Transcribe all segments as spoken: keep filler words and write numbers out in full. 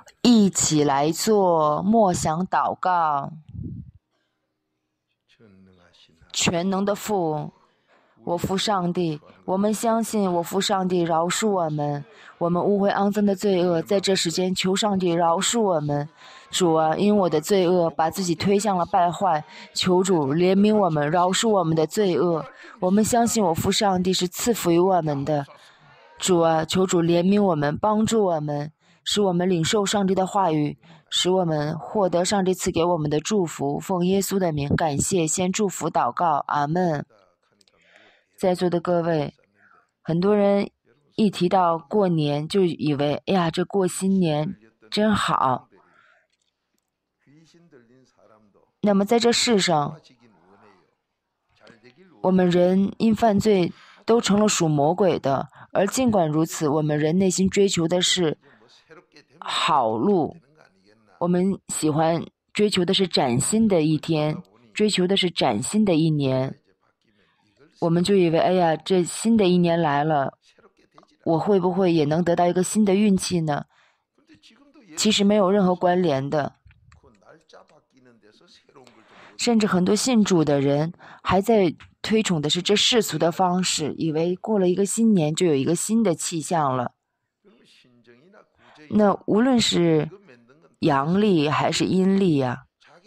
一起来做默想祷告。全能的父，我父上帝，我们相信我父上帝饶恕我们，我们污秽肮脏的罪恶，在这时间求上帝饶恕我们。主啊，因我的罪恶把自己推向了败坏，求主怜悯我们，饶恕我们的罪恶。我们相信我父上帝是赐福于我们的。主啊，求主怜悯我们，帮助我们，使我们领受上帝的话语，使我们获得上帝赐给我们的祝福。奉耶稣的名感谢，先祝福祷告，阿们。在座的各位，很多人一提到过年就以为，哎呀，这过新年真好。那么在这世上，我们人因犯罪都成了属魔鬼的，而尽管如此，我们人内心追求的是好路，我们喜欢追求的是崭新的一天，追求的是崭新的一年。我们就以为，哎呀，这新的一年来了，我会不会也能得到一个新的运气呢？其实没有任何关联的。甚至很多信主的人还在推崇的是这世俗的方式，以为过了一个新年就有一个新的气象了。那无论是阳历还是阴历啊，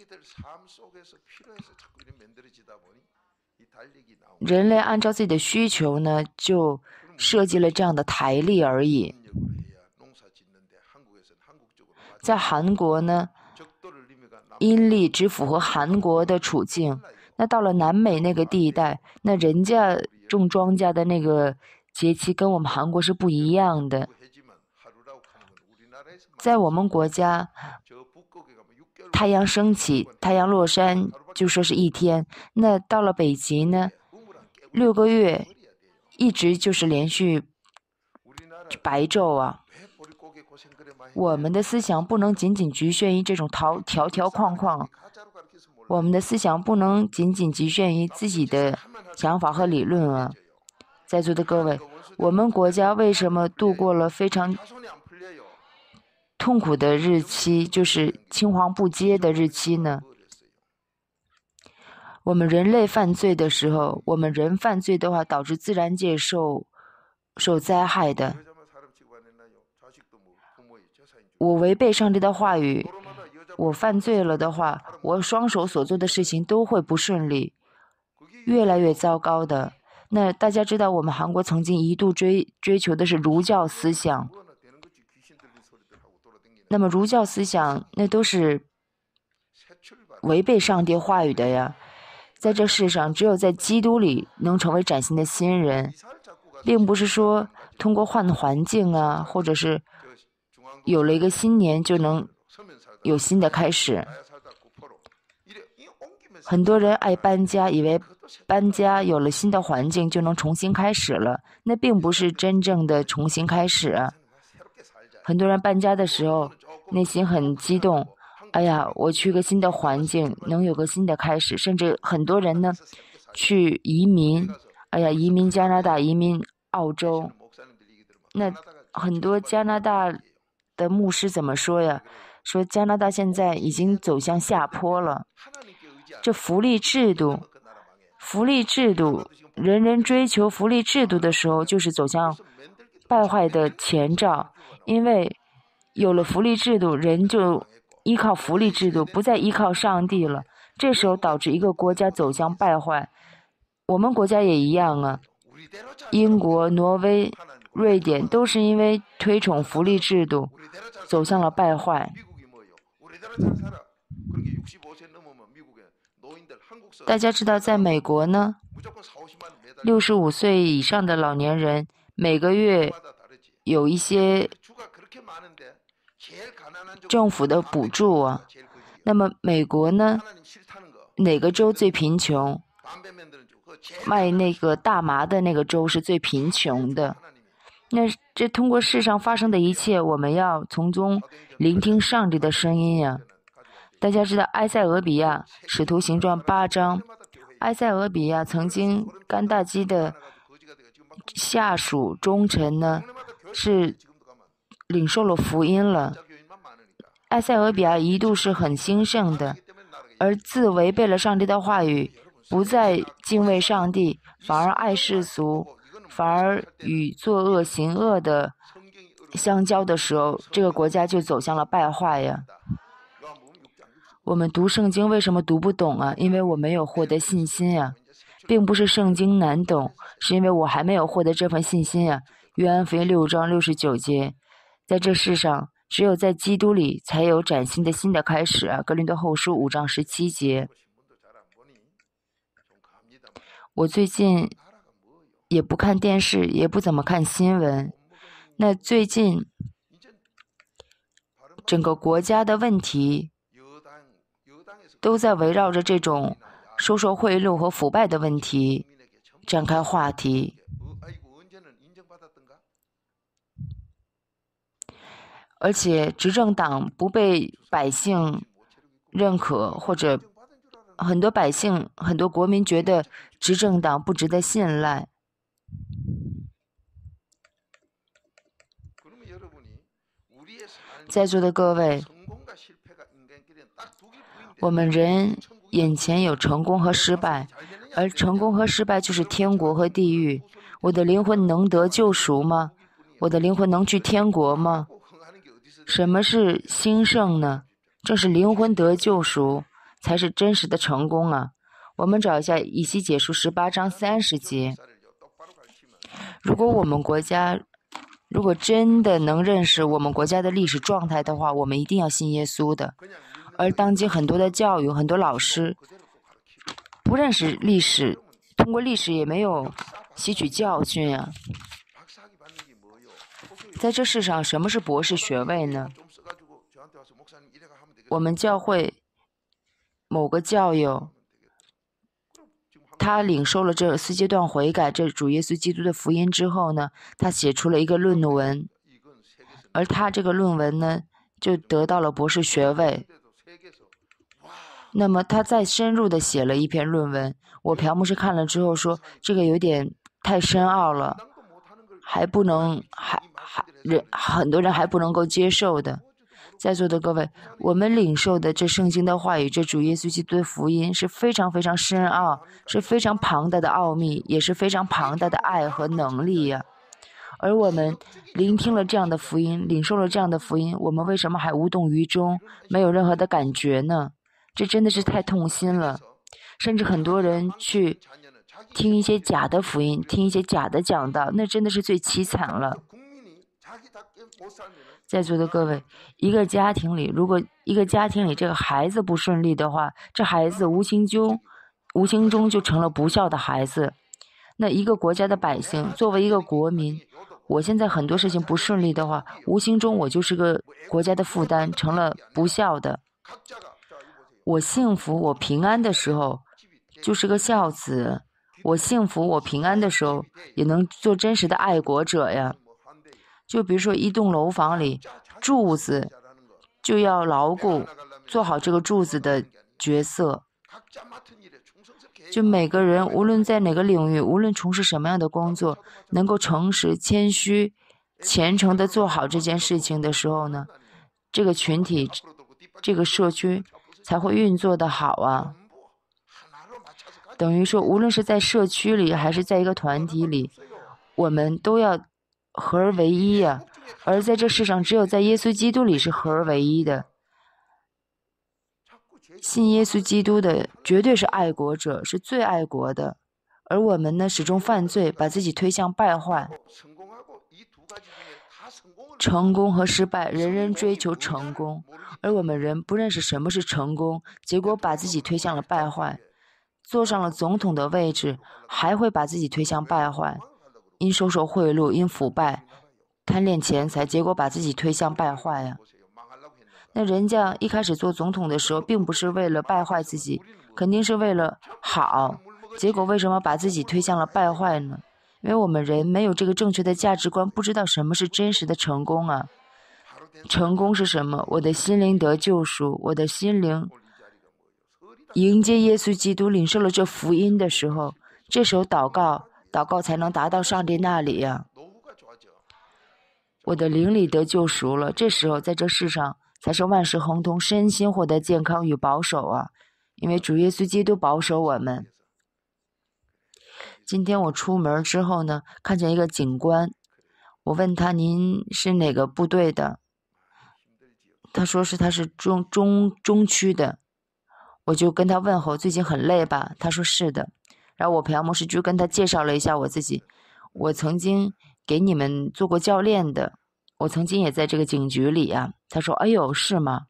人类按照自己的需求呢，就设计了这样的台历而已。在韩国呢，阴历只符合韩国的处境，那到了南美那个地带，那人家种庄稼的那个节气跟我们韩国是不一样的。在我们国家，太阳升起太阳落山就说是一天，那到了北极呢，六个月一直就是连续白昼啊。我们的思想不能仅仅局限于这种条条条框框，我们的思想不能仅仅局限于自己的想法和理论啊。在座的各位，我们国家为什么度过了非常痛苦的日期，就是青黄不接的日期呢？我们人类犯罪的时候，我们人犯罪的话，导致自然界受受灾害的。我违背上帝的话语，我犯罪了的话，我双手所做的事情都会不顺利，越来越糟糕的。那大家知道，我们韩国曾经一度追追求的是儒教思想，那么儒教思想那都是违背上帝话语的呀。在这世上，只有在基督里能成为崭新的新人，并不是说通过换环境啊，或者是有了一个新年就能有新的开始。很多人爱搬家，以为搬家有了新的环境就能重新开始了，那并不是真正的重新开始啊。很多人搬家的时候内心很激动，哎呀，我去个新的环境能有个新的开始。甚至很多人呢去移民，哎呀，移民加拿大，移民澳洲。那很多加拿大的牧师怎么说呀？说加拿大现在已经走向下坡了。这福利制度，福利制度，人人追求福利制度的时候，就是走向败坏的前兆。因为有了福利制度，人就依靠福利制度，不再依靠上帝了。这时候导致一个国家走向败坏。我们国家也一样啊，英国、挪威、瑞典都是因为推崇福利制度走向了败坏。大家知道，在美国呢，六十五岁以上的老年人每个月有一些政府的补助啊。那么美国呢，哪个州最贫穷？卖那个大麻的那个州是最贫穷的。那这通过世上发生的一切，我们要从中聆听上帝的声音呀。大家知道埃塞俄比亚使徒行传八章，埃塞俄比亚曾经甘大基的下属忠臣呢，是领受了福音了。 埃塞俄比亚一度是很兴盛的，而自违背了上帝的话语，不再敬畏上帝，反而爱世俗，反而与作恶行恶的相交的时候，这个国家就走向了败坏呀。我们读圣经为什么读不懂啊？因为我没有获得信心呀，并不是圣经难懂，是因为我还没有获得这份信心呀。约翰福音六章六十九节，在这世上，只有在基督里才有崭新的新的开始啊。哥林多后书五章十七节。我最近也不看电视，也不怎么看新闻。那最近整个国家的问题都在围绕着这种收受贿赂和腐败的问题展开话题。而且执政党不被百姓认可，或者很多百姓、很多国民觉得执政党不值得信赖。在座的各位，我们人眼前有成功和失败，而成功和失败就是天国和地狱。我的灵魂能得救赎吗？我的灵魂能去天国吗？什么是兴盛呢？正是灵魂得救赎，才是真实的成功啊！我们找一下以西结书十八章三十节。如果我们国家如果真的能认识我们国家的历史状态的话，我们一定要信耶稣的。而当今很多的教育，很多老师不认识历史，通过历史也没有吸取教训啊。在这世上，什么是博士学位呢？我们教会某个教友，他领受了这四阶段悔改，这主耶稣基督的福音之后呢，他写出了一个论文，而他这个论文呢，就得到了博士学位。那么他再深入的写了一篇论文，我朴牧师看了之后说，这个有点太深奥了，还不能还还人很多人还不能够接受的。在座的各位，我们领受的这圣经的话语，这主耶稣基督的福音是非常非常深奥，是非常庞大的奥秘，也是非常庞大的爱和能力呀。而我们聆听了这样的福音，领受了这样的福音，我们为什么还无动于衷，没有任何的感觉呢？这真的是太痛心了。甚至很多人去听一些假的福音，听一些假的讲道，那真的是最凄惨了。在座的各位，一个家庭里，如果一个家庭里这个孩子不顺利的话，这孩子无形中无形中就成了不孝的孩子。那一个国家的百姓，作为一个国民，我现在很多事情不顺利的话，无形中我就是个国家的负担，成了不孝的。我幸福我平安的时候就是个孝子，我幸福我平安的时候也能做真实的爱国者呀。就比如说一栋楼房里柱子就要牢固做好这个柱子的角色，就每个人无论在哪个领域，无论从事什么样的工作，能够诚实谦虚虔诚的做好这件事情的时候呢，这个群体这个社区才会运作的好啊。等于说无论是在社区里还是在一个团体里，我们都要合而为一啊。而在这世上，只有在耶稣基督里是合而为一的。信耶稣基督的绝对是爱国者，是最爱国的。而我们呢，始终犯罪，把自己推向败坏。成功和失败，人人追求成功，而我们人不认识什么是成功，结果把自己推向了败坏。坐上了总统的位置，还会把自己推向败坏，因收受贿赂，因腐败贪恋钱财，结果把自己推向败坏呀。那人家一开始做总统的时候，并不是为了败坏自己，肯定是为了好，结果为什么把自己推向了败坏呢？因为我们人没有这个正确的价值观，不知道什么是真实的成功啊。成功是什么？我的心灵得救赎，我的心灵迎接耶稣基督，领受了这福音的时候，这时候祷告祷告才能达到上帝那里呀。我的灵里得救赎了，这时候在这世上才是万事亨通，身心获得健康与保守啊！因为主耶稣基督保守我们。今天我出门之后呢，看见一个警官，我问他您是哪个部队的？他说是他是中中中区的，我就跟他问候最近很累吧？他说是的。然后我培养牧师就跟他介绍了一下我自己，我曾经给你们做过教练的，我曾经也在这个警局里啊。他说哎呦是吗？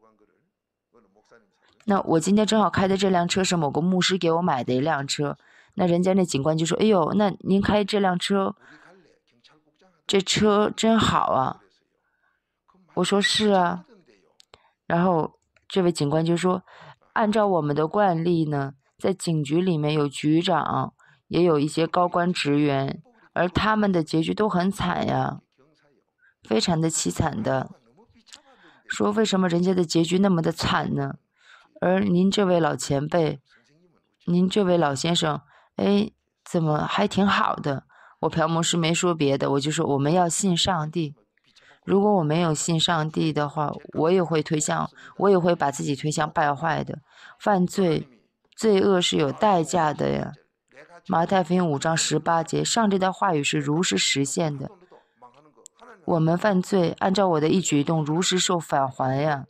那我今天正好开的这辆车是某个牧师给我买的一辆车，那人家那警官就说哎呦那您开这辆车这车真好啊。我说是啊。然后这位警官就说按照我们的惯例呢，在警局里面有局长也有一些高官职员，而他们的结局都很惨呀，非常的凄惨的。说为什么人家的结局那么的惨呢？而您这位老前辈，您这位老先生，哎，怎么还挺好的？我朴牧师没说别的，我就说我们要信上帝。如果我没有信上帝的话，我也会推向，我也会把自己推向败坏的。犯罪，罪恶是有代价的呀。马太福音五章十八节，上帝的话语是如实实现的。我们犯罪，按照我的一举一动，如实受返还呀。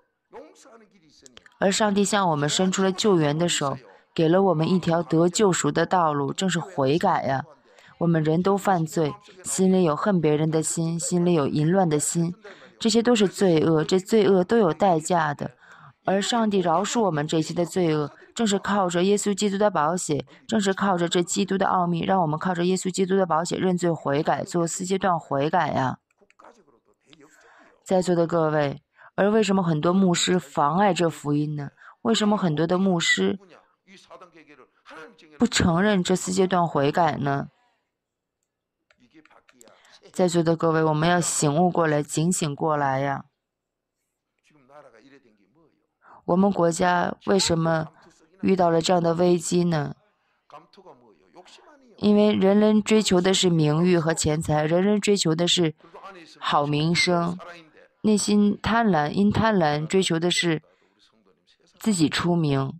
而上帝向我们伸出了救援的手，给了我们一条得救赎的道路，正是悔改呀。我们人都犯罪，心里有恨别人的心，心里有淫乱的心，这些都是罪恶，这罪恶都有代价的。而上帝饶恕我们这些的罪恶，正是靠着耶稣基督的宝血，正是靠着这基督的奥秘，让我们靠着耶稣基督的宝血认罪悔改，做四阶段悔改呀。在座的各位，而为什么很多牧师妨碍这福音呢？为什么很多的牧师不承认这四阶段悔改呢？在座的各位，我们要醒悟过来，警醒过来呀！我们国家为什么遇到了这样的危机呢？因为人人追求的是名誉和钱财，人人追求的是好名声，内心贪婪，因贪婪追求的是自己出名。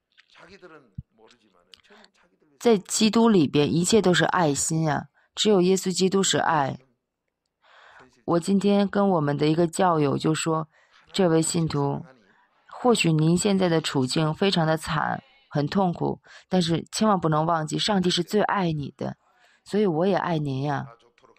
在基督里边，一切都是爱心呀。只有耶稣基督是爱。我今天跟我们的一个教友就说，这位信徒，或许您现在的处境非常的惨，很痛苦，但是千万不能忘记，上帝是最爱你的，所以我也爱您呀。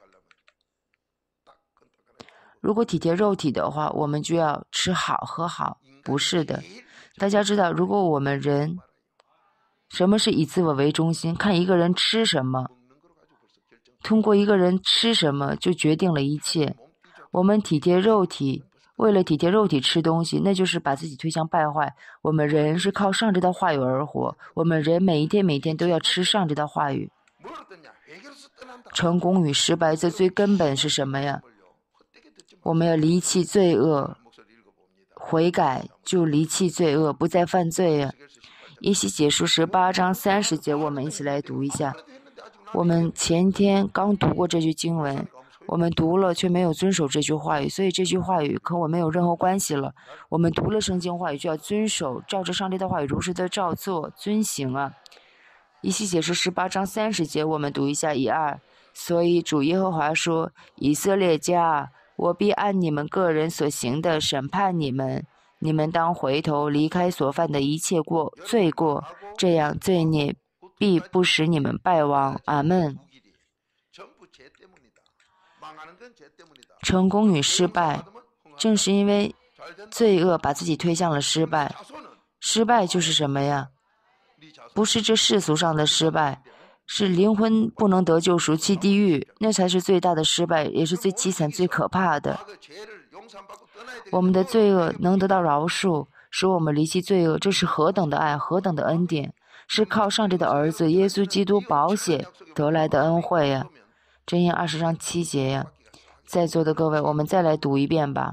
如果体贴肉体的话，我们就要吃好喝好，不是的。大家知道，如果我们人，什么是以自我为中心？看一个人吃什么，通过一个人吃什么就决定了一切。我们体贴肉体，为了体贴肉体吃东西，那就是把自己推向败坏。我们人是靠上帝的话语而活，我们人每一天每天都要吃上帝的话语。成功与失败，这最根本是什么呀？我们要离弃罪恶，悔改就离弃罪恶，不再犯罪呀。耶西结书十八章三十节，我们一起来读一下。我们前天刚读过这句经文，我们读了却没有遵守这句话语，所以这句话语和我没有任何关系了。我们读了圣经话语就要遵守，照着上帝的话语如实的照做遵行啊。以西结书十八章三十节，我们读一下一二。所以主耶和华说，以色列家，我必按你们个人所行的审判你们，你们当回头离开所犯的一切过罪过，这样罪孽必不使你们败亡。阿们。成功与失败，正是因为罪恶把自己推向了失败。失败就是什么呀？不是这世俗上的失败，是灵魂不能得救赎，去地狱，那才是最大的失败，也是最凄惨最可怕的。我们的罪恶能得到饶恕，使我们离弃罪恶，这是何等的爱，何等的恩典，是靠上帝的儿子耶稣基督宝血得来的恩惠呀。箴言二十章七节呀。在座的各位，我们再来读一遍吧。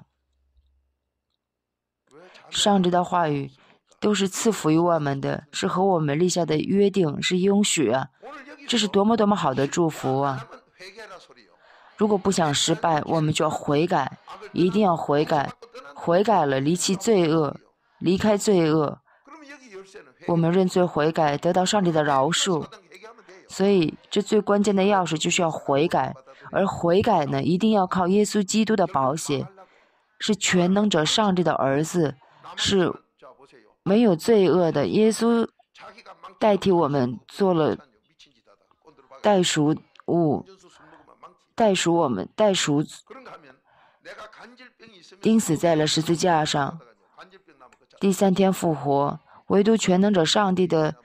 上帝的话语都是赐福于我们的，是和我们立下的约定，是应许啊，这是多么多么好的祝福啊！ 如果不想失败，我们就要悔改，一定要悔改。悔改了，离弃罪恶，离开罪恶，我们认罪悔改，得到上帝的饶恕。所以这最关键的钥匙就是要悔改，而悔改呢，一定要靠耶稣基督的宝血，是全能者上帝的儿子，是没有罪恶的。耶稣代替我们做了代赎物，代赎我们，代赎钉死在了十字架上，第三天复活。唯独全能者上帝的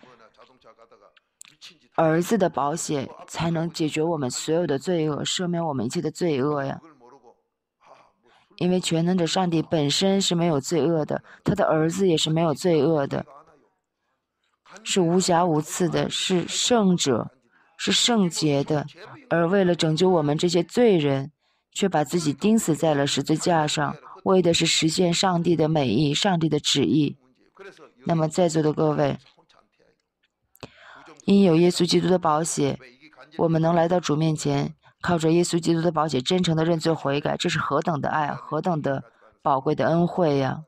儿子的宝血才能解决我们所有的罪恶，赦免我们一切的罪恶呀。因为全能者上帝本身是没有罪恶的，他的儿子也是没有罪恶的，是无瑕无疵的，是圣者，是圣洁的。而为了拯救我们这些罪人，却把自己钉死在了十字架上，为的是实现上帝的美意，上帝的旨意。那么在座的各位，因有耶稣基督的宝血，我们能来到主面前，靠着耶稣基督的宝血真诚的认罪悔改，这是何等的爱，何等的宝贵的恩惠呀！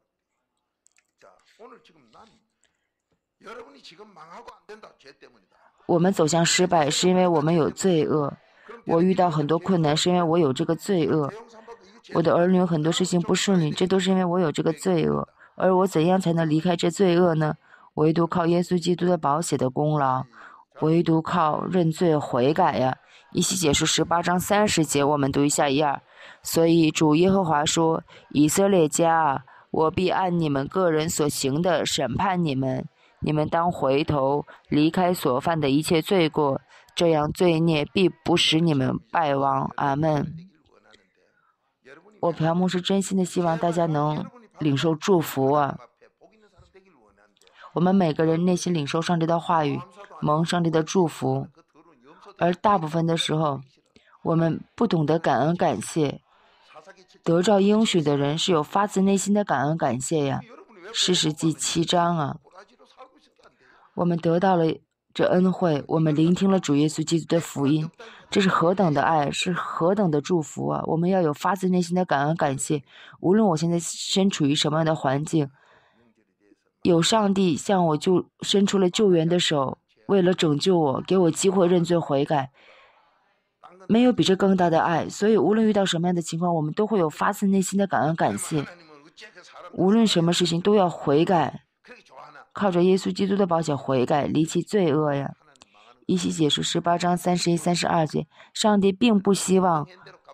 我们走向失败是因为我们有罪恶，我遇到很多困难是因为我有这个罪恶，我的儿女有很多事情不顺利，这都是因为我有这个罪恶。而我怎样才能离开这罪恶呢？唯独靠耶稣基督的宝血的功劳，唯独靠认罪悔改呀。以西结书十八章三十节，我们读一下一二。所以主耶和华说：以色列家啊，我必按你们个人所行的审判你们，你们当回头，离开所犯的一切罪过，这样罪孽必不使你们败亡。阿们。我朴牧是真心的希望大家能领受祝福啊！我们每个人内心领受上帝的话语，蒙上帝的祝福，而大部分的时候，我们不懂得感恩感谢。得着应许的人是有发自内心的感恩感谢呀。士师记七章啊，我们得到了这恩惠，我们聆听了主耶稣基督的福音，这是何等的爱，是何等的祝福啊！我们要有发自内心的感恩感谢。无论我现在身处于什么样的环境，有上帝向我就伸出了救援的手，为了拯救我，给我机会认罪悔改，没有比这更大的爱。所以无论遇到什么样的情况，我们都会有发自内心的感恩感谢。无论什么事情都要悔改，靠着耶稣基督的宝血悔改，离弃罪恶呀。以西结书十八章三十一、三十二节，上帝并不希望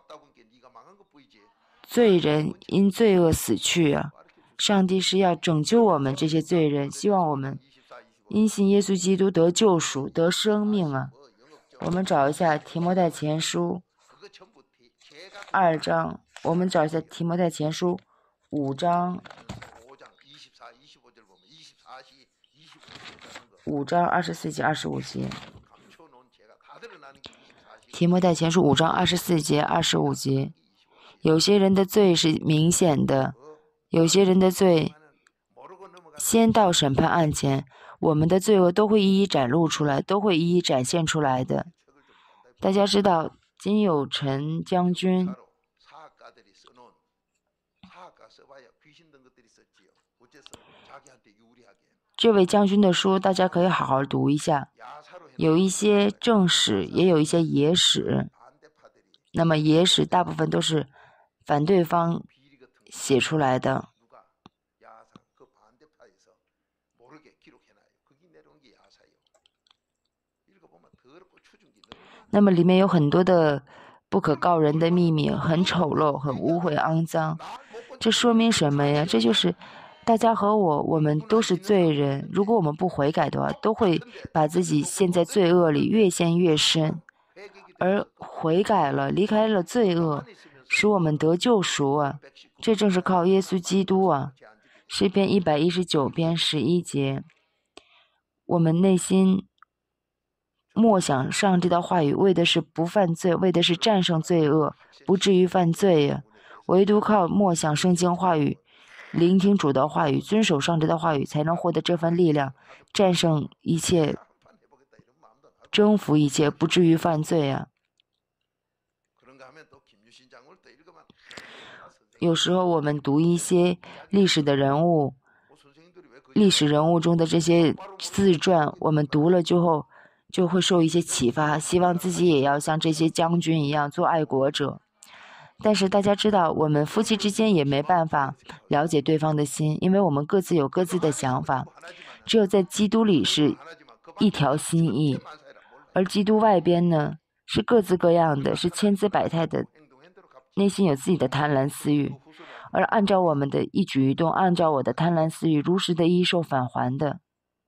罪人因罪恶死去啊。上帝是要拯救我们这些罪人，希望我们因信耶稣基督得救赎，得生命啊。我们找一下提摩太前书二章，我们找一下提摩太前书五章五章二十四节二十五节。提摩太前书五章二十四节二十五节，有些人的罪是明显的，有些人的罪先到审判案前，我们的罪恶都会一一展露出来，都会一一展现出来的。大家知道金有成将军这位将军的书大家可以好好读一下，有一些正史，也有一些野史。那么野史大部分都是反对方写出来的，那么里面有很多的不可告人的秘密，很丑陋，很污秽肮脏。这说明什么呀？这就是大家和我，我们都是罪人，如果我们不悔改的话，都会把自己陷在罪恶里，越陷越深。而悔改了，离开了罪恶，使我们得救赎啊！这正是靠耶稣基督啊！诗篇一百一十九篇十一节，我们内心默想上帝的话语，为的是不犯罪，为的是战胜罪恶，不至于犯罪呀。唯独靠默想圣经话语，聆听主的话语，遵守上帝的话语，才能获得这份力量，战胜一切，征服一切，不至于犯罪啊。 有时候我们读一些历史的人物，历史人物中的这些自传，我们读了之后就会受一些启发，希望自己也要像这些将军一样做爱国者。但是大家知道，我们夫妻之间也没办法了解对方的心，因为我们各自有各自的想法。只有在基督里是一条心意，而基督外边呢是各自各样的，是千姿百态的，内心有自己的贪婪私欲，而按照我们的一举一动，按照我的贪婪私欲，如实的一受返还的。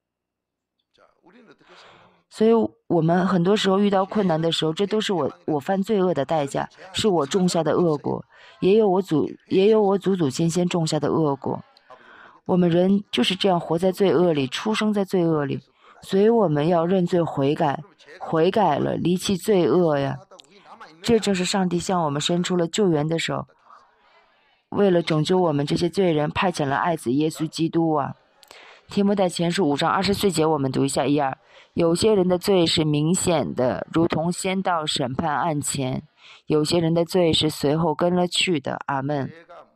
所以我们很多时候遇到困难的时候，这都是我我犯罪恶的代价，是我种下的恶果，也有我祖也有我祖祖先先种下的恶果。我们人就是这样活在罪恶里，出生在罪恶里，所以我们要认罪悔改，悔改了，离弃罪恶呀。这正是上帝向我们伸出了救援的手，为了拯救我们这些罪人，派遣了爱子耶稣基督啊。提摩太前书五章二十四节，我们读一下一二。有些人的罪是明显的，如同先到审判案前；有些人的罪是随后跟了去的。阿们。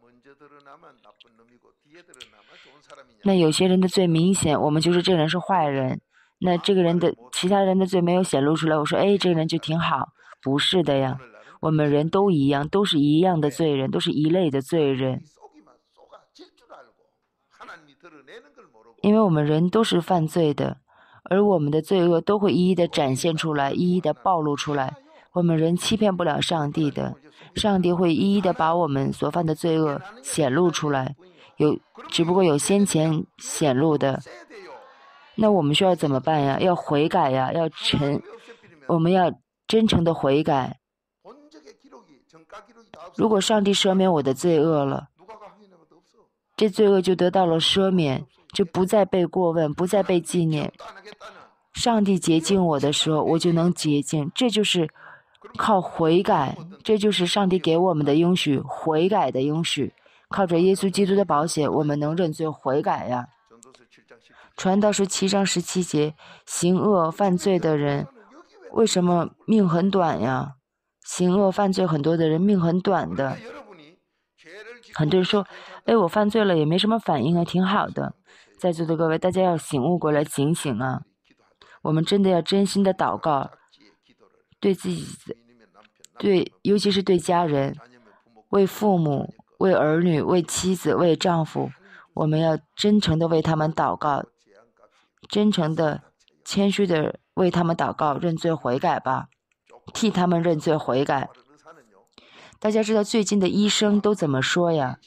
那有些人的罪明显，我们就是这人是坏人。那这个人的其他人的罪没有显露出来，我说哎，这个人就挺好。不是的呀，我们人都一样，都是一样的罪人，都是一类的罪人。因为我们人都是犯罪的，而我们的罪恶都会一一的展现出来，一一的暴露出来。我们人欺骗不了上帝的，上帝会一一的把我们所犯的罪恶显露出来，有只不过有先前显露的。那我们需要怎么办呀？要悔改呀，要诚，我们要真诚的悔改。如果上帝赦免我的罪恶了，这罪恶就得到了赦免，就不再被过问，不再被纪念。上帝洁净我的时候，我就能洁净。这就是靠悔改，这就是上帝给我们的应许，悔改的应许。靠着耶稣基督的宝血，我们能认罪悔改呀。传道书七章十七节，行恶犯罪的人为什么命很短呀？行恶犯罪很多的人命很短的。很多人说，哎，我犯罪了也没什么反应啊，挺好的。在座的各位，大家要醒悟过来，警醒啊！我们真的要真心的祷告，对自己，对，尤其是对家人，为父母、为儿女、为妻子、为丈夫，我们要真诚的为他们祷告，真诚的、谦虚的为他们祷告，认罪悔改吧，替他们认罪悔改。大家知道最近的医生都怎么说呀？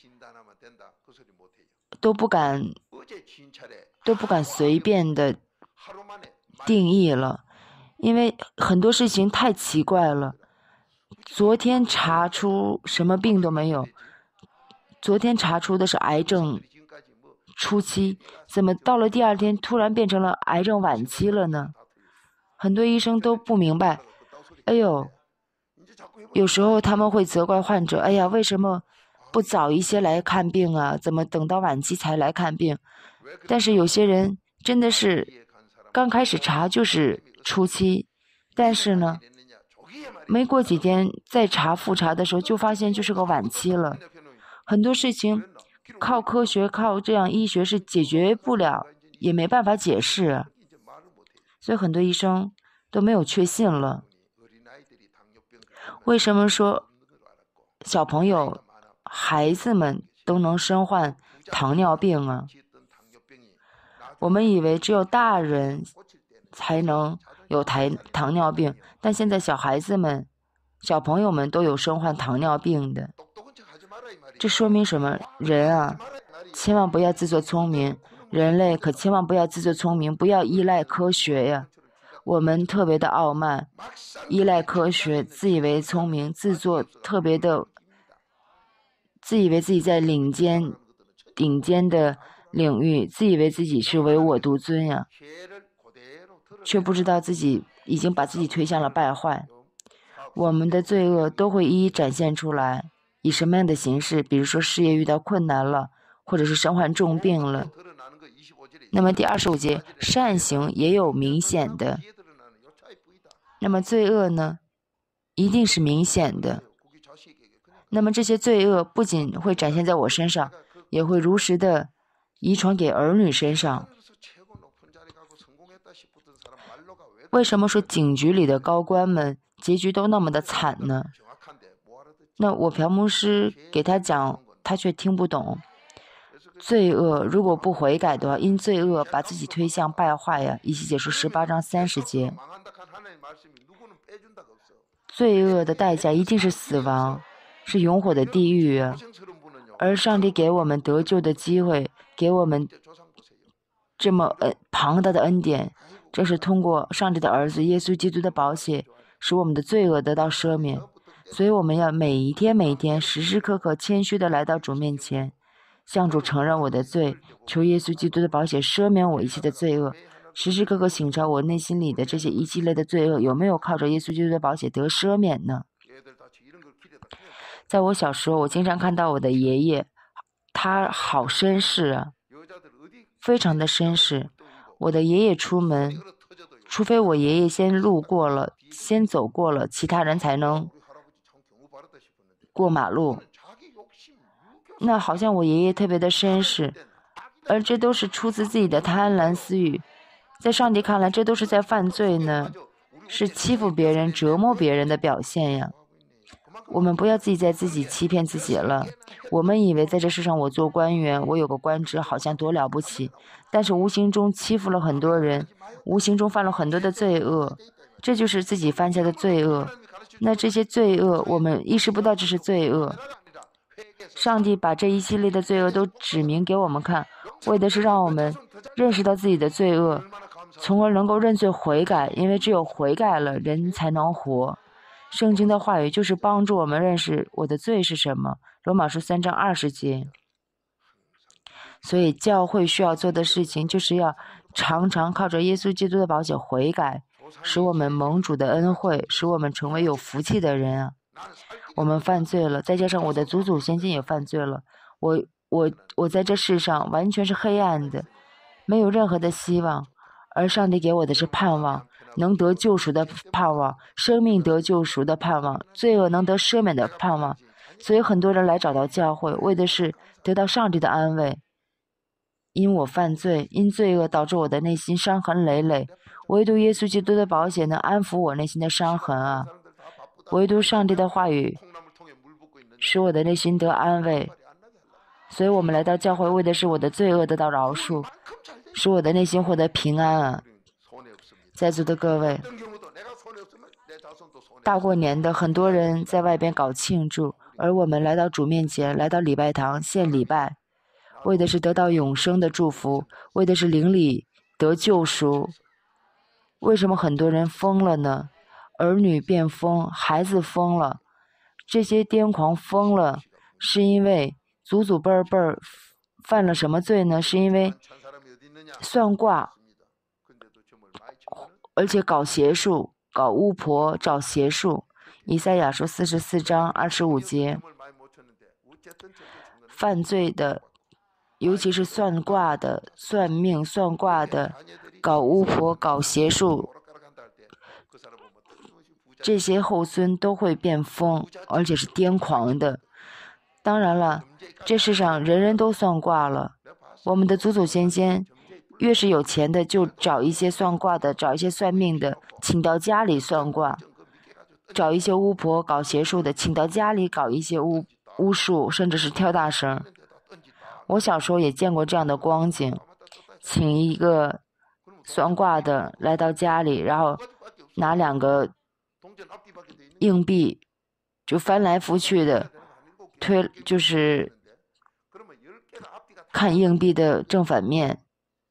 都不敢都不敢随便的定义了，因为很多事情太奇怪了。昨天查出什么病都没有，昨天查出的是癌症初期，怎么到了第二天突然变成了癌症晚期了呢？很多医生都不明白。哎呦，有时候他们会责怪患者，哎呀，为什么不早一些来看病啊？怎么等到晚期才来看病？但是有些人真的是刚开始查就是初期，但是呢，没过几天再查复查的时候就发现就是个晚期了。很多事情靠科学靠这样医学是解决不了，也没办法解释，所以很多医生都没有确信了。为什么说小朋友孩子们都能身患糖尿病啊？我们以为只有大人才能有糖糖尿病，但现在小孩子们小朋友们都有身患糖尿病的。这说明什么？人啊，千万不要自作聪明，人类可千万不要自作聪明，不要依赖科学呀。我们特别的傲慢，依赖科学，自以为聪明，自作特别的，自以为自己在领尖顶尖的领域，自以为自己是唯我独尊呀，却不知道自己已经把自己推向了败坏。我们的罪恶都会一一展现出来，以什么样的形式？比如说事业遇到困难了，或者是身患重病了。那么第二十五节，善行也有明显的。那么罪恶呢，一定是明显的。 那么这些罪恶不仅会展现在我身上，也会如实的遗传给儿女身上。为什么说警局里的高官们结局都那么的惨呢？那我朴牧师给他讲，他却听不懂。罪恶如果不悔改的话，因罪恶把自己推向败坏呀。以西结书十八章三十节，罪恶的代价一定是死亡，是永火的地狱啊。而上帝给我们得救的机会，给我们这么呃庞大的恩典，这是通过上帝的儿子耶稣基督的宝血，使我们的罪恶得到赦免。所以我们要每一天每一天时时刻刻谦虚的来到主面前，向主承认我的罪，求耶稣基督的宝血赦免我一切的罪恶，时时刻刻省察我内心里的这些一系列的罪恶有没有靠着耶稣基督的宝血得赦免呢？在我小时候，我经常看到我的爷爷，他好绅士啊，非常的绅士。我的爷爷出门，除非我爷爷先路过了，先走过了，其他人才能过马路。那好像我爷爷特别的绅士，而这都是出自自己的贪婪私欲。在上帝看来，这都是在犯罪呢，是欺负别人、折磨别人的表现呀。我们不要自己在自己欺骗自己了。我们以为在这世上我做官员，我有个官职，好像多了不起，但是无形中欺负了很多人，无形中犯了很多的罪恶，这就是自己犯下的罪恶。那这些罪恶我们意识不到这是罪恶，上帝把这一系列的罪恶都指明给我们看，为的是让我们认识到自己的罪恶，从而能够认罪悔改，因为只有悔改了，人才能活。圣经的话语就是帮助我们认识我的罪是什么，罗马书三章二十节。所以教会需要做的事情，就是要常常靠着耶稣基督的宝血悔改，使我们蒙主的恩惠，使我们成为有福气的人啊。我们犯罪了，再加上我的祖祖先先也犯罪了，我我我在这世上完全是黑暗的，没有任何的希望，而上帝给我的是盼望，能得救赎的盼望，生命得救赎的盼望，罪恶能得赦免的盼望。所以很多人来找到教会，为的是得到上帝的安慰。因我犯罪，因罪恶导致我的内心伤痕累累，唯独耶稣基督的宝血能安抚我内心的伤痕啊！唯独上帝的话语使我的内心得安慰。所以我们来到教会，为的是我的罪恶得到饶恕，使我的内心获得平安啊！在座的各位，大过年的，很多人在外边搞庆祝，而我们来到主面前，来到礼拜堂献礼拜，为的是得到永生的祝福，为的是灵里得救赎。为什么很多人疯了呢？儿女变疯，孩子疯了，这些癫狂疯了，是因为祖祖辈辈犯了什么罪呢？是因为算卦，而且搞邪术，搞巫婆，找邪术。以赛亚书四十四章二十五节，犯罪的，尤其是算卦的、算命、算卦的、搞巫婆、搞邪术，这些后孙都会变疯，而且是癫狂的。当然了，这世上人人都算卦了，我们的祖祖先先越是有钱的，就找一些算卦的，找一些算命的，请到家里算卦；找一些巫婆搞邪术的，请到家里搞一些巫巫术，甚至是跳大绳。我小时候也见过这样的光景，请一个算卦的来到家里，然后拿两个硬币，就翻来覆去的推，就是看硬币的正反面。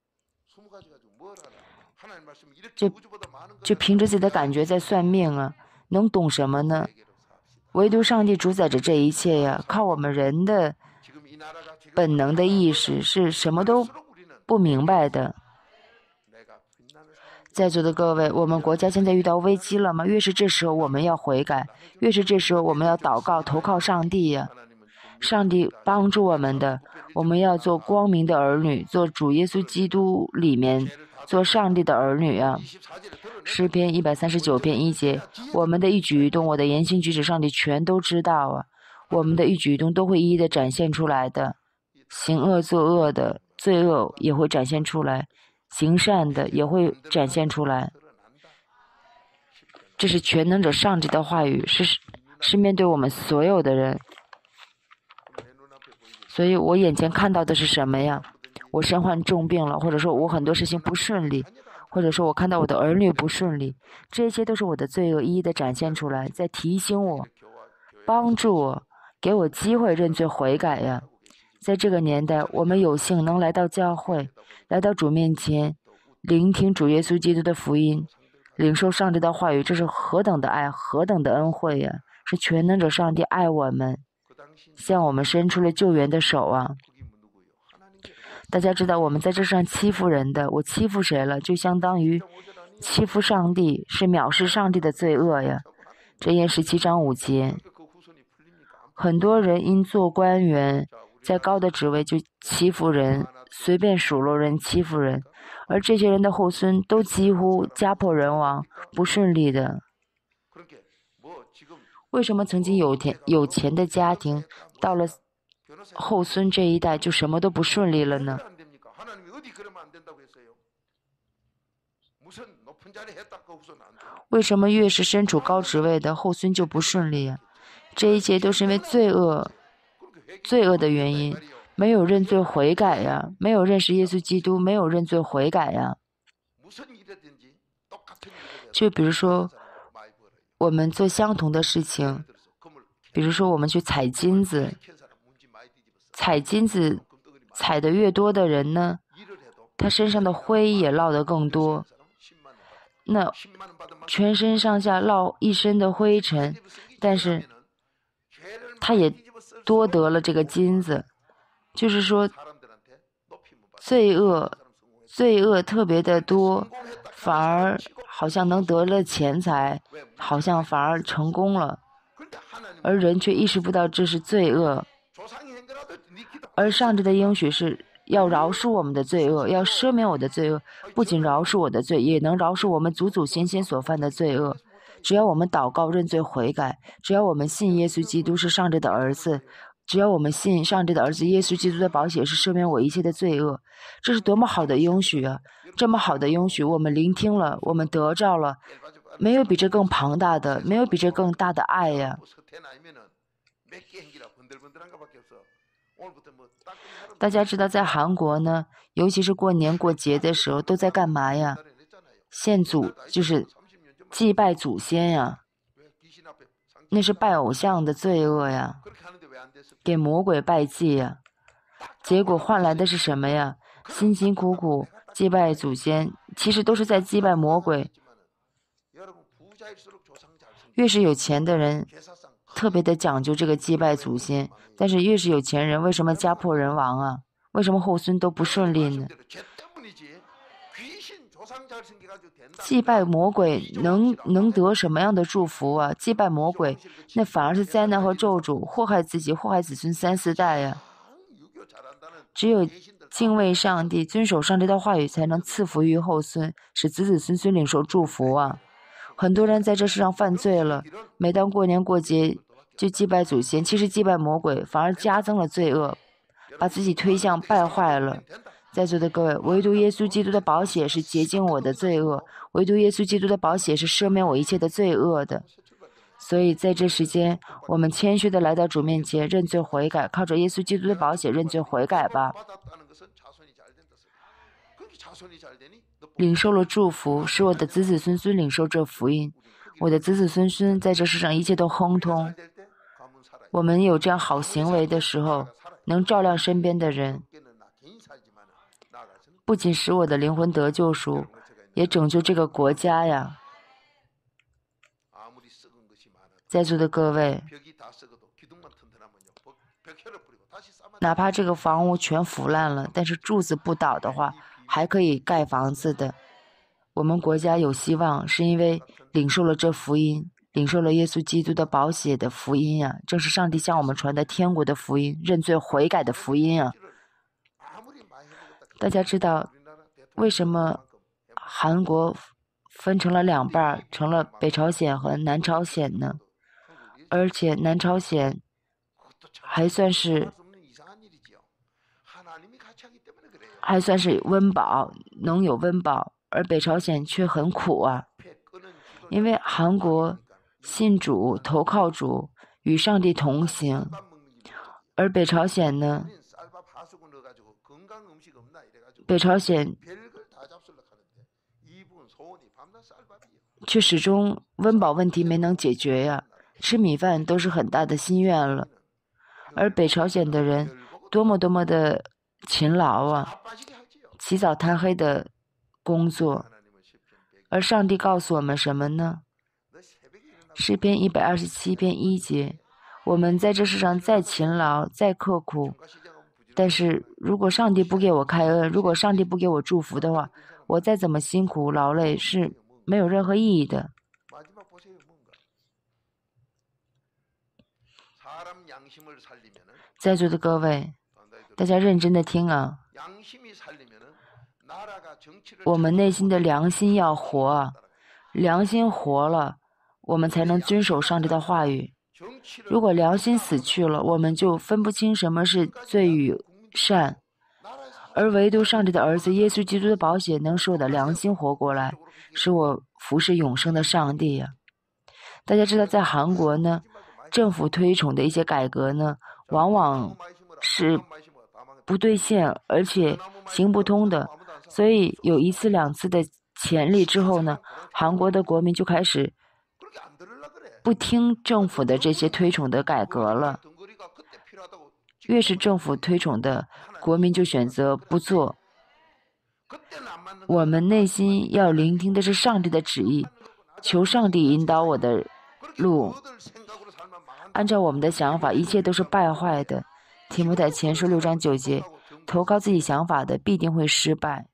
就就凭着自己的感觉在算命啊，能懂什么呢？唯独上帝主宰着这一切呀，靠我们人的本能的意识是什么都不明白的。在座的各位，我们国家现在遇到危机了吗？越是这时候我们要悔改，越是这时候我们要祷告投靠上帝呀，上帝帮助我们的，我们要做光明的儿女，做主耶稣基督里面做上帝的儿女啊。诗篇一百三十九篇一节，我们的一举一动，我的言行举止，上帝全都知道啊。 我们的一举一动都会一一的展现出来的。行恶作恶的罪恶也会展现出来，行善的也会展现出来。这是全能者上帝的话语，是是面对我们所有的人。所以我眼前看到的是什么呀？我身患重病了，或者说我很多事情不顺利，或者说我看到我的儿女不顺利，这些都是我的罪恶一一的展现出来，在提醒我，帮助我，给我机会认罪悔改呀。在这个年代，我们有幸能来到教会，来到主面前，聆听主耶稣基督的福音，领受上帝的话语，这是何等的爱，何等的恩惠呀！是全能者上帝爱我们，向我们伸出了救援的手啊！大家知道，我们在这上欺负人的，我欺负谁了，就相当于欺负上帝，是藐视上帝的罪恶呀。箴言十七章五节，很多人因做官员，在高的职位就欺负人，随便数落人，欺负人，而这些人的后孙都几乎家破人亡，不顺利的。为什么曾经有钱有钱的家庭，到了后孙这一代就什么都不顺利了呢？为什么越是身处高职位的后孙就不顺利呀？这一切都是因为罪恶，罪恶的原因，没有认罪悔改呀，没有认识耶稣基督，没有认罪悔改呀。就比如说，我们做相同的事情，比如说我们去采金子，采金子采得越多的人呢，他身上的灰也落得更多。那全身上下落一身的灰尘，但是他也多得了这个金子，就是说罪恶罪恶特别的多，反而好像能得了钱财，好像反而成功了，而人却意识不到这是罪恶。而上帝的应许是要饶恕我们的罪恶，要赦免我的罪恶，不仅饶恕我的罪，也能饶恕我们祖祖先先所犯的罪恶。只要我们祷告认罪悔改，只要我们信耶稣基督是上帝的儿子，只要我们信上帝的儿子耶稣基督的宝血是赦免我一切的罪恶，这是多么好的应许啊！这么好的应许，我们聆听了，我们得着了，没有比这更庞大的，没有比这更大的爱呀！大家知道，在韩国呢，尤其是过年过节的时候，都在干嘛呀？献祖，就是祭拜祖先呀，那是拜偶像的罪恶呀，给魔鬼拜祭呀。结果换来的是什么呀？辛辛苦苦祭拜祖先，其实都是在祭拜魔鬼。越是有钱的人，特别的讲究这个祭拜祖先，但是越是有钱人，为什么家破人亡啊？为什么后孙都不顺利呢？祭拜魔鬼能能得什么样的祝福啊？祭拜魔鬼，那反而是灾难和咒诅，祸害自己，祸害子孙三四代呀。只有敬畏上帝，遵守上帝的话语，才能赐福于后孙，使子子孙孙领受祝福啊。很多人在这世上犯罪了，每当过年过节就祭拜祖先，其实祭拜魔鬼，反而加增了罪恶，把自己推向败坏了。在座的各位，唯独耶稣基督的宝血是洁净我的罪恶，唯独耶稣基督的宝血是赦免我一切的罪恶的。所以在这时间，我们谦虚的来到主面前认罪悔改，靠着耶稣基督的宝血认罪悔改吧。领受了祝福，使我的子子孙孙领受这福音，我的子子孙孙在这世上一切都亨通。我们有这样好行为的时候，能照亮身边的人，不仅使我的灵魂得救赎，也拯救这个国家呀。在座的各位，哪怕这个房屋全腐烂了，但是柱子不倒的话，还可以盖房子的。我们国家有希望，是因为领受了这福音，领受了耶稣基督的宝血的福音呀、啊，正是上帝向我们传的天国的福音，认罪悔改的福音啊。大家知道为什么韩国分成了两半，成了北朝鲜和南朝鲜呢？而且南朝鲜还算是还算是温饱，能有温饱，而北朝鲜却很苦啊。因为韩国信主、投靠主，与上帝同行，而北朝鲜呢，北朝鲜却始终温饱问题没能解决呀，吃米饭都是很大的心愿了。而北朝鲜的人多么多么的勤劳啊，起早贪黑的工作。而上帝告诉我们什么呢？诗篇一百二十七篇一节，我们在这世上再勤劳再刻苦，但是如果上帝不给我开恩，如果上帝不给我祝福的话，我再怎么辛苦劳累是没有任何意义的。在座的各位，大家认真的听啊，我们内心的良心要活啊，良心活了，我们才能遵守上帝的话语。如果良心死去了，我们就分不清什么是罪与善，而唯独上帝的儿子耶稣基督的宝血能使我的良心活过来，使我服侍永生的上帝呀、啊。大家知道，在韩国呢，政府推崇的一些改革呢，往往是不兑现，而且行不通的。所以有一次两次的潜力之后呢，韩国的国民就开始不听政府的这些推崇的改革了。越是政府推崇的，国民就选择不做。我们内心要聆听的是上帝的旨意，求上帝引导我的路。按照我们的想法，一切都是败坏的。提摩太前书六章九节，投靠自己想法的必定会失败。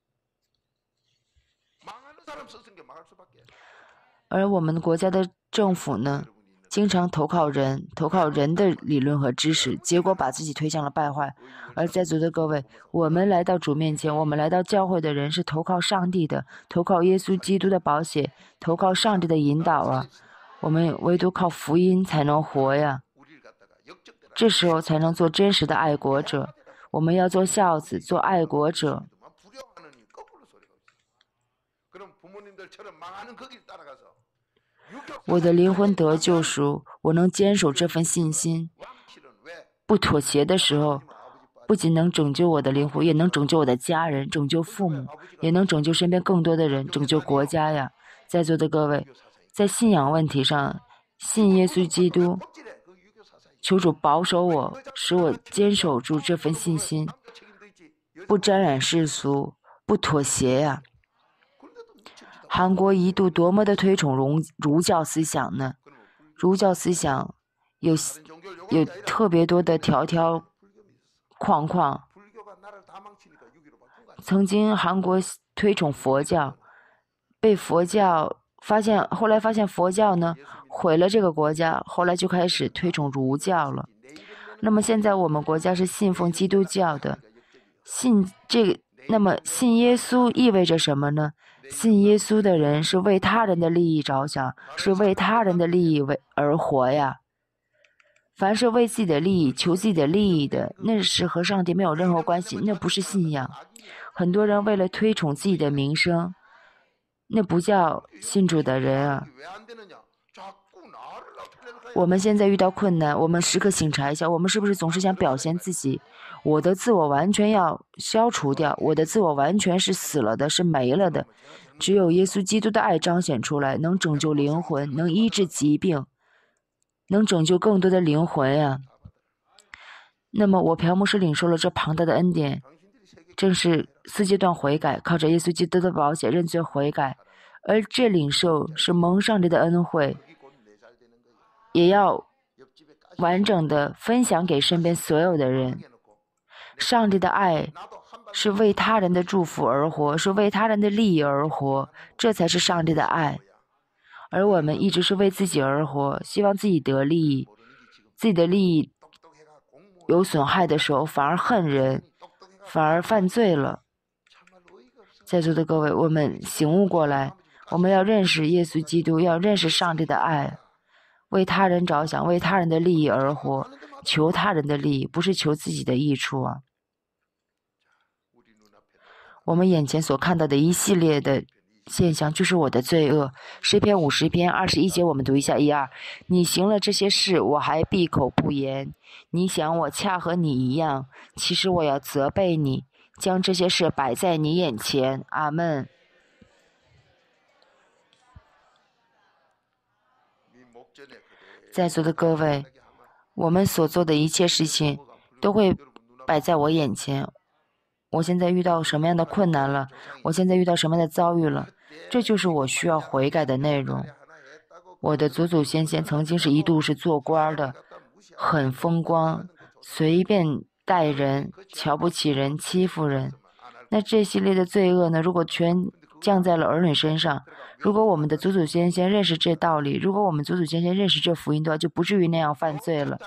而我们国家的政府呢，经常投靠人，投靠人的理论和知识，结果把自己推向了败坏。而在座的各位，我们来到主面前，我们来到教会的人是投靠上帝的，投靠耶稣基督的宝血，投靠上帝的引导啊。我们唯独靠福音才能活呀，这时候才能做真实的爱国者。我们要做孝子，做爱国者。我的灵魂得救赎，我能坚守这份信心，不妥协的时候，不仅能拯救我的灵魂，也能拯救我的家人，拯救父母，也能拯救身边更多的人，拯救国家呀。在座的各位，在信仰问题上，信耶稣基督，求主保守我，使我坚守住这份信心，不沾染世俗，不妥协呀。韩国一度多么的推崇儒儒教思想呢？儒教思想有有特别多的条条框框。曾经韩国推崇佛教，被佛教发现，后来发现佛教呢毁了这个国家，后来就开始推崇儒教了。那么现在我们国家是信奉基督教的，信这个，那么信耶稣意味着什么呢？信耶稣的人是为他人的利益着想，是为他人的利益为而活呀。凡是为自己的利益、求自己的利益的，那是和上帝没有任何关系，那不是信仰。很多人为了推崇自己的名声，那不叫信主的人啊。我们现在遇到困难，我们时刻省察一下，我们是不是总是想表现自己？我的自我完全要消除掉，我的自我完全是死了的，是没了的。只有耶稣基督的爱彰显出来，能拯救灵魂，能医治疾病，能拯救更多的灵魂呀。那么我朴牧师领受了这庞大的恩典，正是四阶段悔改，靠着耶稣基督的宝血认罪悔改，而这领受是蒙上帝的恩惠，也要完整的分享给身边所有的人。上帝的爱是为他人的祝福而活，是为他人的利益而活，这才是上帝的爱。而我们一直是为自己而活，希望自己得利益，自己的利益有损害的时候，反而恨人，反而犯罪了。在座的各位，我们醒悟过来，我们要认识耶稣基督，要认识上帝的爱。 为他人着想，为他人的利益而活，求他人的利益，不是求自己的益处啊。我们眼前所看到的一系列的现象就是我的罪恶。诗篇五十篇二十一节，我们读一下一二。你行了这些事，我还闭口不言。你想我恰和你一样，其实我要责备你，将这些事摆在你眼前。阿们。在座的各位，我们所做的一切事情都会摆在我眼前。我现在遇到什么样的困难了？我现在遇到什么样的遭遇了？这就是我需要悔改的内容。我的祖祖先先曾经是一度是做官的，很风光，随便待人，瞧不起人，欺负人。那这系列的罪恶呢，如果全降在了儿女身上，如果我们的祖祖先先认识这道理，如果我们祖祖先先认识这福音的话，就不至于那样犯罪了。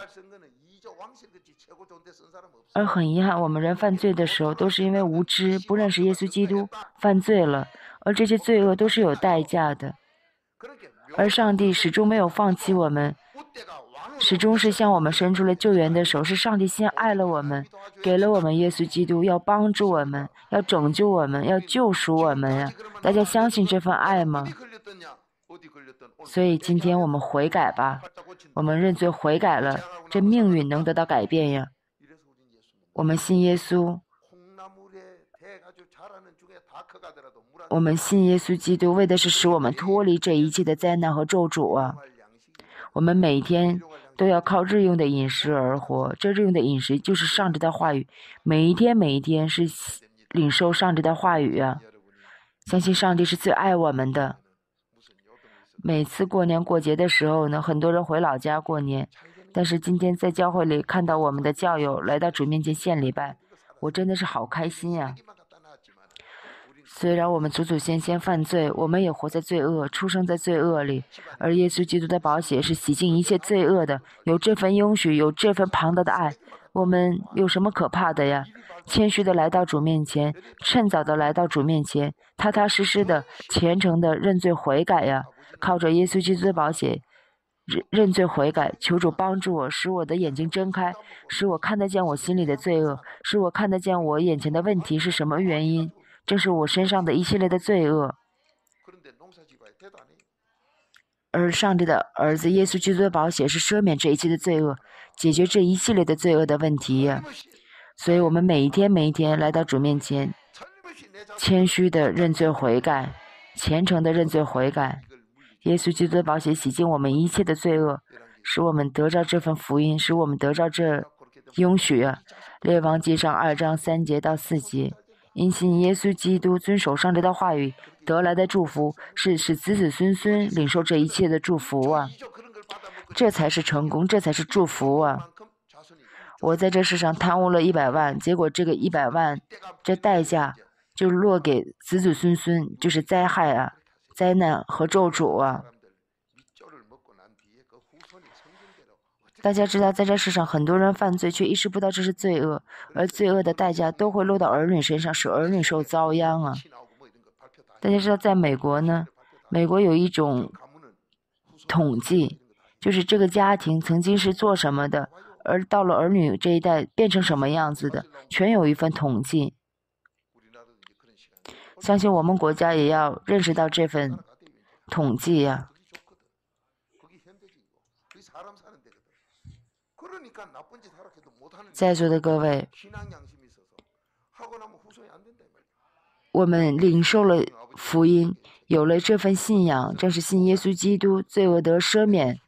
而很遗憾，我们人犯罪的时候都是因为无知，不认识耶稣基督，犯罪了。而这些罪恶都是有代价的。而上帝始终没有放弃我们，始终是向我们伸出了救援的手。是上帝先爱了我们，给了我们耶稣基督，要帮助我们，要拯救我们，要救赎我们呀！大家相信这份爱吗？所以今天我们悔改吧，我们认罪悔改了，这命运能得到改变呀。我们信耶稣，我们信耶稣基督，为的是使我们脱离这一切的灾难和咒诅啊！我们每天都要靠日用的饮食而活，这日用的饮食就是上帝的话语，每一天每一天是领受上帝的话语啊！相信上帝是最爱我们的。每次过年过节的时候呢，很多人回老家过年，但是今天在教会里看到我们的教友来到主面前献礼拜，我真的是好开心呀！虽然我们祖祖先先犯罪，我们也活在罪恶，出生在罪恶里，而耶稣基督的宝血是洗净一切罪恶的。有这份应许，有这份庞大的爱，我们有什么可怕的呀？谦虚的来到主面前，趁早的来到主面前，踏踏实实的、虔诚的认罪悔改呀！靠着耶稣基督的宝血认认罪悔改，求主帮助我，使我的眼睛睁开，使我看得见我心里的罪恶，使我看得见我眼前的问题是什么原因。这是我身上的一系列的罪恶，而上帝的儿子耶稣基督的宝血是赦免这一切的罪恶，解决这一系列的罪恶的问题。所以我们每一天每一天来到主面前，谦虚的认罪悔改，虔诚的认罪悔改，耶稣基督的宝血洗净我们一切的罪恶，使我们得着这份福音，使我们得着这应许。列王记上二章三节到四节。因信耶稣基督，遵守上帝的话语得来的祝福，是使子子孙孙领受这一切的祝福啊！这才是成功，这才是祝福啊！我在这世上贪污了一百万，结果这个一百万，这代价就落给子子孙孙，就是灾害啊、灾难和咒诅啊！大家知道，在这世上很多人犯罪，却意识不到这是罪恶，而罪恶的代价都会落到儿女身上，使儿女受遭殃啊！大家知道，在美国呢，美国有一种统计，就是这个家庭曾经是做什么的，而到了儿女这一代变成什么样子的，全有一份统计。相信我们国家也要认识到这份统计呀、啊。在座的各位，我们领受了福音，有了这份信仰，正是信耶稣基督，罪恶得赦免。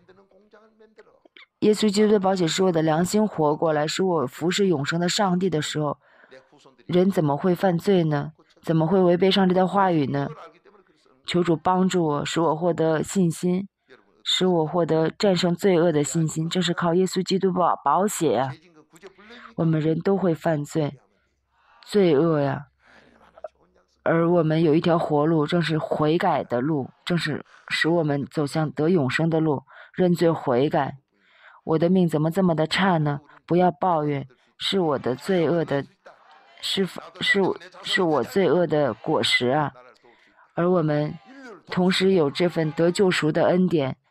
耶稣基督的宝血使我的良心活过来，使我服侍永生的上帝的时候，人怎么会犯罪呢？怎么会违背上帝的话语呢？求主帮助我，使我获得信心，使我获得战胜罪恶的信心，正是靠耶稣基督宝宝血啊！我们人都会犯罪，罪恶呀，而我们有一条活路，正是悔改的路，正是使我们走向得永生的路，认罪悔改。我的命怎么这么的差呢？不要抱怨，是我的罪恶的，是是是我罪恶的果实啊！而我们同时有这份得救赎的恩典，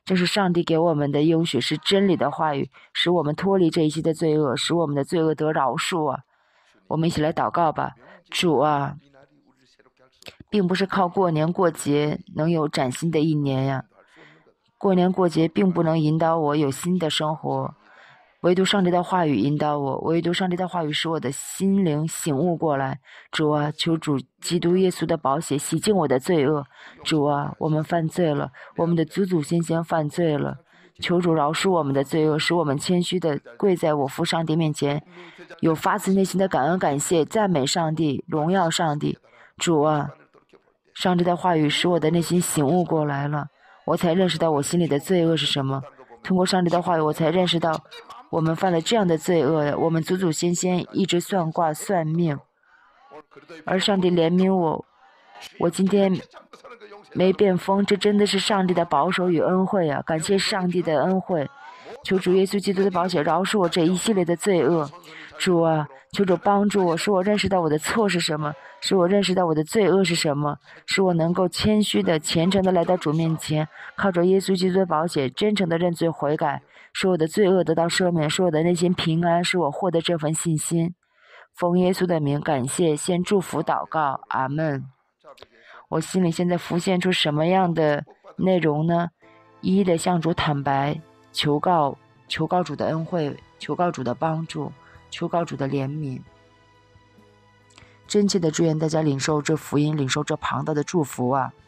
这是上帝给我们的应许，是真理的话语，使我们脱离这一切的罪恶，使我们的罪恶得饶恕啊！我们一起来祷告吧。主啊，并不是靠过年过节能有崭新的一年呀。过年过节并不能引导我有新的生活，唯独上帝的话语引导我，唯独上帝的话语使我的心灵醒悟过来。主啊，求主基督耶稣的宝血洗净我的罪恶。主啊，我们犯罪了，我们的祖祖先先犯罪了，求主饶恕我们的罪恶，使我们谦虚的跪在我父上帝面前，有发自内心的感恩感谢，赞美上帝，荣耀上帝。主啊，上帝的话语使我的内心醒悟过来了，我才认识到我心里的罪恶是什么。通过上帝的话语，我才认识到我们犯了这样的罪恶，我们祖祖先先一直算卦算命，而上帝怜悯我，我今天没变疯，这真的是上帝的保守与恩惠啊！感谢上帝的恩惠，求主耶稣基督的宝血饶恕我这一系列的罪恶。主啊，求主帮助我，使我认识到我的错是什么，使我认识到我的罪恶是什么，使我能够谦虚的虔诚的来到主面前，靠着耶稣基督的宝血真诚的认罪悔改，使我的罪恶得到赦免，使我的内心平安，使我获得这份信心。奉耶稣的名感谢，先祝福祷告，阿们。我心里现在浮现出什么样的内容呢？一一的向主坦白，求告求告主的恩惠，求告主的帮助，求告主的怜悯。真切的祝愿大家领受这福音，领受这庞大的祝福啊！